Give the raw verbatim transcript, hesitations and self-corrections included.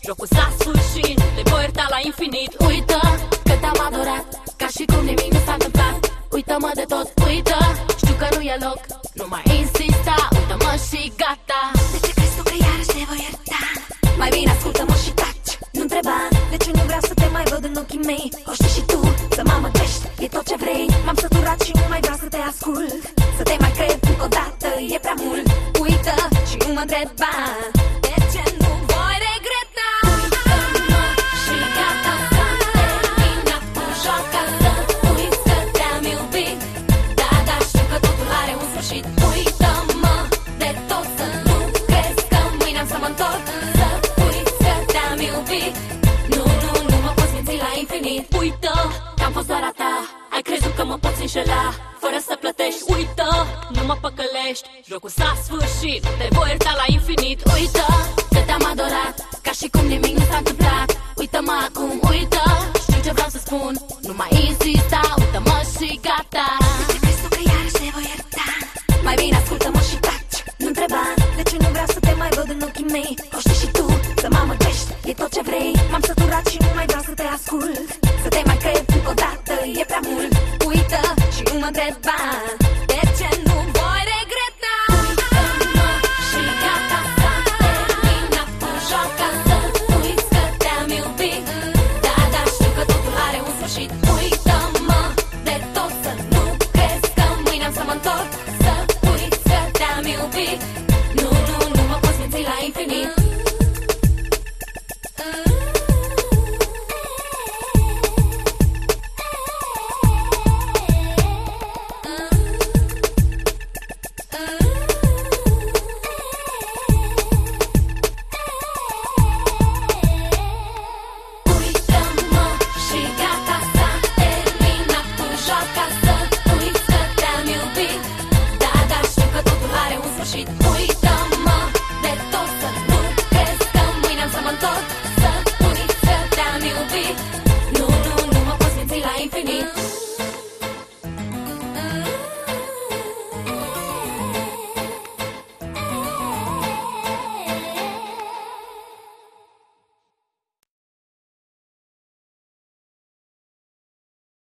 jocul s-a sfârșit, te voi ierta la infinit. Uită că te-am adorat, ca și cum nimic nu s-a întâmplat. Uită-mă de tot, uită, știu că nu e loc, nu mai insista, uită-mă și gata. De ce crezi tu că iarăși te voi ierta? Mai bine ascultă-mă și taci. Nu întreba de ce nu vreau să te mai văd în ochii mei. O știi și tu, să mă amăgești, e tot ce vrei. M-am săturat și nu mai vreau să te ascult. Să te mai cred încă o dată, e prea mult. Uită și nu mă întreba de ce nu voi regreta. Uită-mă și gata, s-a terminat cu joaca asta. Uit că te-am iubit, da, da, știu că totul are un sfârșit. Uită-mă de tot, să nu crezi că mâine am să mă întorc. Să uiți că te-am iubit, nu, nu, nu mă poți minți la infinit. Uită că am fost doar a ta, ai crezut că mă poți înșela fără să plătești. Uită, nu mă păcălești, jocul s-a sfârșit, te voi ierta la infinit. Uită că te-am adorat, ca și cum nimic nu s-a întâmplat. Uită-mă acum, uită, știu ce vreau să spun, nu mai insista, uită-mă și gata. De ce crezi tu că iarăși te voi ierta? Mai bine ascultă-mă și taci. Nu întreba de ce nu vreau să te mai văd în ochii mei. O știi și tu, să mă amăgești, e tot ce vrei. M-am săturat și nu mai vreau să te ascult. Să te mai cred încă o dată, e prea mult. Uită și nu mă întreba